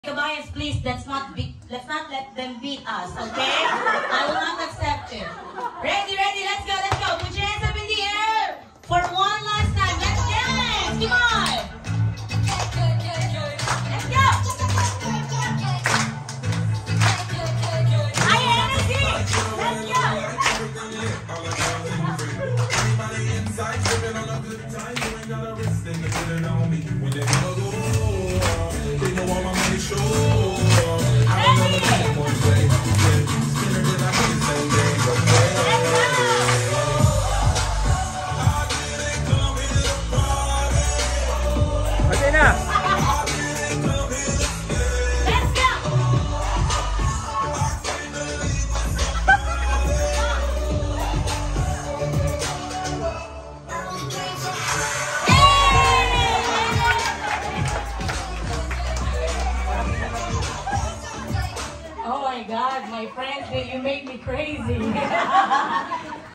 Kabayans, please, let's not let them beat us, okay? I will not accept it. Ready, let's go. Put your hands up in the air for one last time. Let's dance. Come on. Let's go. Higher energy. Let's go. Okay na! Let's go! Oh my God, my friends, you make me crazy.